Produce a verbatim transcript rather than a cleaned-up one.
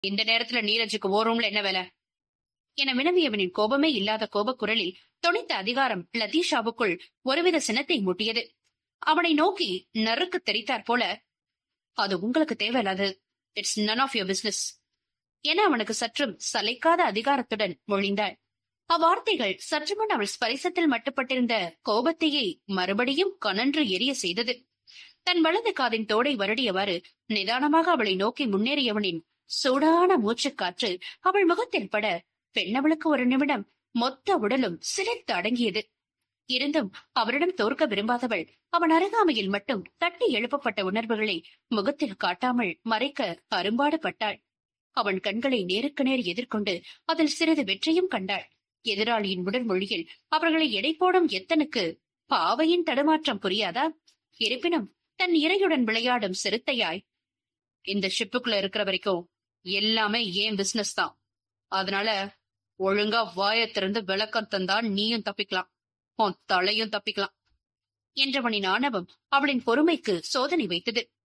இந்த நேரத்துல நீரஜுக்கு ஓ ரூம்ல என்ன வேலை என வினவியவனின் கோபமே இல்லாத கோபக்குரலில் தொனித்த அதிகாரம் லதீஷாவுக்குள் ஒருவித சினத்தை மூட்டியது. அவனை நோக்கி நறுக்கு தெரித்தாற் போல, அது உங்களுக்கு தேவையில்லாது, it's none of your business என அவனுக்கு சற்றும் சளைக்காத அதிகாரத்துடன் மொழிந்தாள். அவ்வார்த்தைகள் சற்று முன் அவள் ஸ்பரிசத்தில் மட்டுப்பட்டிருந்த கோபத்தையே மறுபடியும் கனன்று எரிய செய்தது. தன் வலது காதின் தோடை வருடியவாறு நிதானமாக அவளை நோக்கி முன்னேறியவனின் சூடான மூச்சுக்காற்று அவள் முகத்தில் பட பெண்ணவளுக்கு ஒரு நிமிடம் மொத்த உடலும் சிலிர்த்து அடங்கியது. இருந்தும் அவரிடம் தோற்க விரும்பாதவள் அவன் அருகாமையில் மட்டும் தட்டி எழுப்பப்பட்ட உணர்வுகளை முகத்தில் காட்டாமல் மறைக்க அரும்பாடு பட்டாள். அவன் கண்களை நேருக்கு நேர் எதிர்கொண்டு அதில் சிறிது வெற்றியும் கண்டாள். எதிராளியின் உடல் மொழியில் அவர்களை எடை போடும் எத்தனுக்கு பாவையின் தடுமாற்றம் புரியாதா? இருப்பினும் தன் இறையுடன் விளையாடும் சிறுத்தையாய், இந்த ஷிப்புக்குள்ள இருக்கிற வரைக்கும் எல்லாமே ஏன் பிசினஸ் தான், அதனால ஒழுங்கா வாயத்திறந்து விளக்கம் தந்தா நீயும் தப்பிக்கலாம், உன் தலையும் தப்பிக்கலாம் என்றவனின் ஆணவம் அவளின் பொறுமைக்கு சோதனை வைத்தது.